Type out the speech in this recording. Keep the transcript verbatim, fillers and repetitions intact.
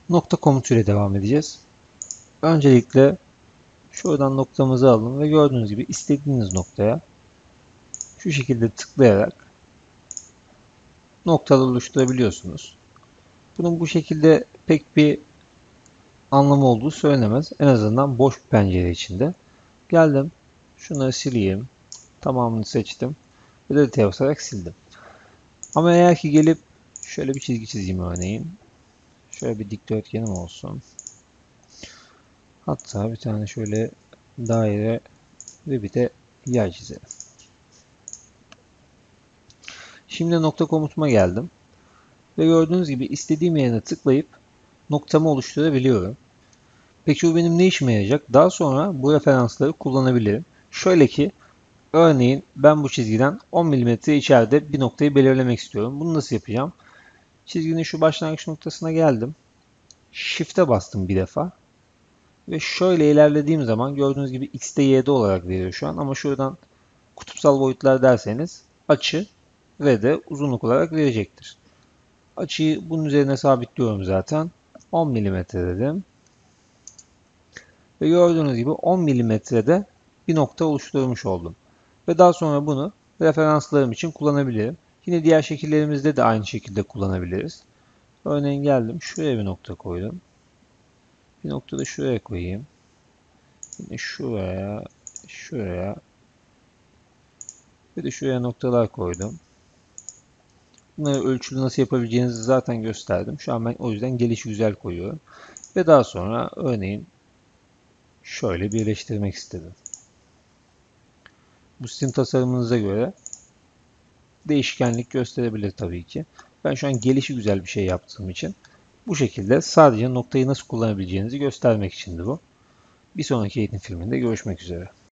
Nokta komutuyla devam edeceğiz. Öncelikle şuradan noktamızı alın ve gördüğünüz gibi istediğiniz noktaya şu şekilde tıklayarak noktalar oluşturabiliyorsunuz. Bunun bu şekilde pek bir anlamı olduğu söylenemez. En azından boş bir pencere içinde. Geldim. Şunları sileyim. Tamamını seçtim. Ve delete basarak sildim. Ama eğer ki gelip şöyle bir çizgi çizeyim örneğin. Şöyle bir dikdörtgenim olsun. Hatta bir tane şöyle daire ve bir de yay çizelim. Şimdi nokta komutuma geldim. Ve gördüğünüz gibi istediğim yerine tıklayıp noktamı oluşturabiliyorum. Peki bu benim ne işime yarayacak? Daha sonra bu referansları kullanabilirim. Şöyle ki örneğin ben bu çizgiden on milimetre içeride bir noktayı belirlemek istiyorum. Bunu nasıl yapacağım? Çizginin şu başlangıç noktasına geldim. Shift'e bastım bir defa. Ve şöyle ilerlediğim zaman gördüğünüz gibi x'te y'de olarak veriyor şu an. Ama şuradan kutupsal boyutlar derseniz açı ve de uzunluk olarak verecektir. Açıyı bunun üzerine sabitliyorum zaten. on milimetre dedim. Ve gördüğünüz gibi on milimetrede bir nokta oluşturmuş oldum. Ve daha sonra bunu referanslarım için kullanabilirim. Yine diğer şekillerimizde de aynı şekilde kullanabiliriz. Örneğin geldim şuraya bir nokta koydum. Bir nokta da şuraya koyayım. Yine şuraya, şuraya ve de şuraya noktalar koydum. Bunları ölçülü nasıl yapabileceğinizi zaten gösterdim. Şu an ben o yüzden gelişigüzel koyuyorum. Ve daha sonra örneğin şöyle birleştirmek istedim. Bu sizin tasarımınıza göre değişkenlik gösterebilir tabii ki. Ben şu an gelişigüzel bir şey yaptığım için bu şekilde sadece noktayı nasıl kullanabileceğinizi göstermek içindi bu. Bir sonraki eğitim filminde görüşmek üzere.